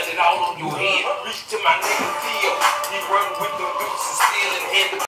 it all on your head. Reach to my nigga Theo. He run with the roots and steal and hand the